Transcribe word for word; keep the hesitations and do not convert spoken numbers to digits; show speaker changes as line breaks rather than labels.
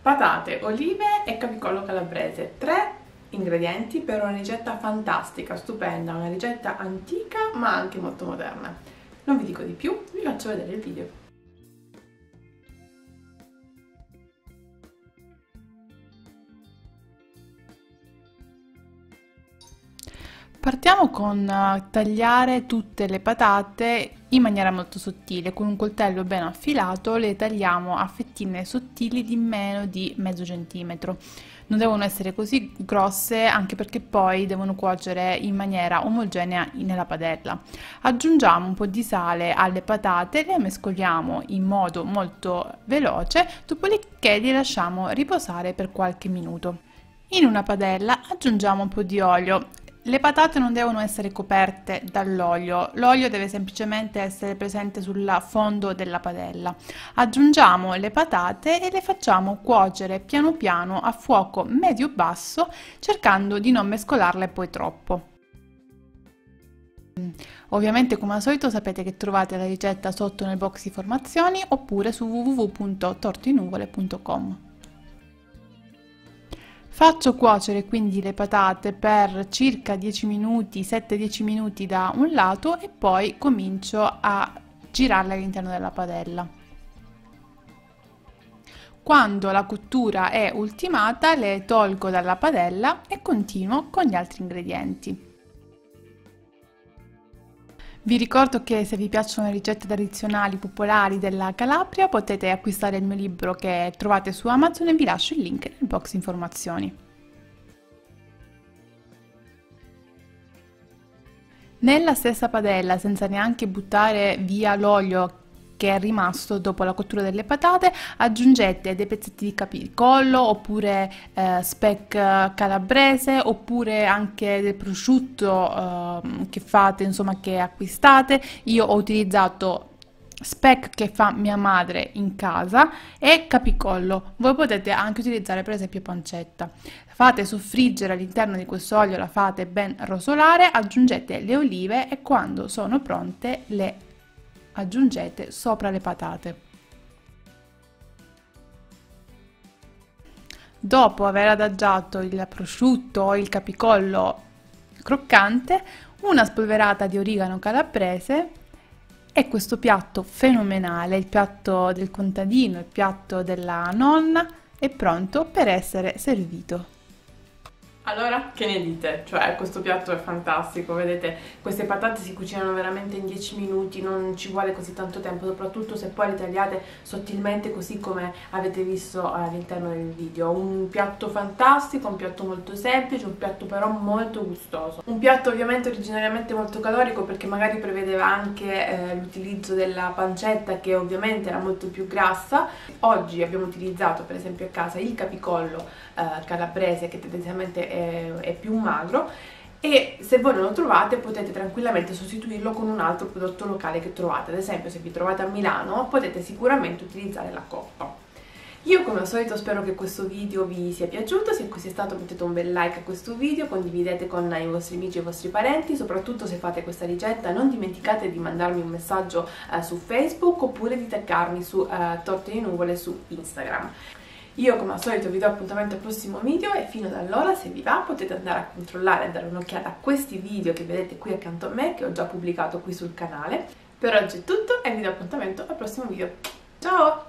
patate, olive e capicollo calabrese. Tre ingredienti per una ricetta fantastica, stupenda, una ricetta antica ma anche molto moderna. Non vi dico di più, vi faccio vedere il video. Partiamo con tagliare tutte le patate in maniera molto sottile. Con un coltello ben affilato le tagliamo a fettine sottili di meno di mezzo centimetro. Non devono essere così grosse, anche perché poi devono cuocere in maniera omogenea nella padella. Aggiungiamo un po' di sale alle patate, le mescoliamo in modo molto veloce, dopodiché li lasciamo riposare per qualche minuto. In una padella aggiungiamo un po' di olio. Le patate non devono essere coperte dall'olio, l'olio deve semplicemente essere presente sul fondo della padella. Aggiungiamo le patate e le facciamo cuocere piano piano a fuoco medio-basso, cercando di non mescolarle poi troppo. Ovviamente, come al solito, sapete che trovate la ricetta sotto nel box informazioni oppure su w w w punto tortinuvole punto com. Faccio cuocere quindi le patate per circa dieci minuti, sette dieci minuti da un lato e poi comincio a girarle all'interno della padella. Quando la cottura è ultimata le tolgo dalla padella e continuo con gli altri ingredienti. Vi ricordo che se vi piacciono le ricette tradizionali popolari della Calabria potete acquistare il mio libro che trovate su Amazon e vi lascio il link nel box informazioni. Nella stessa padella, senza neanche buttare via l'olio che è rimasto dopo la cottura delle patate, aggiungete dei pezzetti di capicollo oppure eh, speck calabrese oppure anche del prosciutto eh, che fate, insomma, che acquistate. Io ho utilizzato speck che fa mia madre in casa e capicollo. Voi potete anche utilizzare per esempio pancetta. Fate soffriggere all'interno di questo olio, la fate ben rosolare, aggiungete le olive e quando sono pronte le aggiungete sopra le patate. Dopo aver adagiato il prosciutto o il capicollo croccante, una spolverata di origano calabrese e questo piatto fenomenale, il piatto del contadino, il piatto della nonna, è pronto per essere servito. Allora, che ne dite? Cioè, questo piatto è fantastico, vedete, queste patate si cucinano veramente in dieci minuti, non ci vuole così tanto tempo, soprattutto se poi le tagliate sottilmente così come avete visto all'interno del video. Un piatto fantastico, un piatto molto semplice, un piatto però molto gustoso. Un piatto ovviamente originariamente molto calorico perché magari prevedeva anche eh, l'utilizzo della pancetta che ovviamente era molto più grassa. Oggi abbiamo utilizzato per esempio a casa il capicollo eh, calabrese che tendenzialmente è è più magro e se voi non lo trovate potete tranquillamente sostituirlo con un altro prodotto locale che trovate. Ad esempio, se vi trovate a Milano potete sicuramente utilizzare la coppa. Io come al solito spero che questo video vi sia piaciuto, se così è stato mettete un bel like a questo video, condividete con i vostri amici e i vostri parenti, soprattutto se fate questa ricetta non dimenticate di mandarmi un messaggio eh, su Facebook oppure di taggarmi su eh, Torte di Nuvole su Instagram. Io come al solito vi do appuntamento al prossimo video e fino ad allora, se vi va, potete andare a controllare e dare un'occhiata a questi video che vedete qui accanto a me, che ho già pubblicato qui sul canale. Per oggi è tutto e vi do appuntamento al prossimo video. Ciao!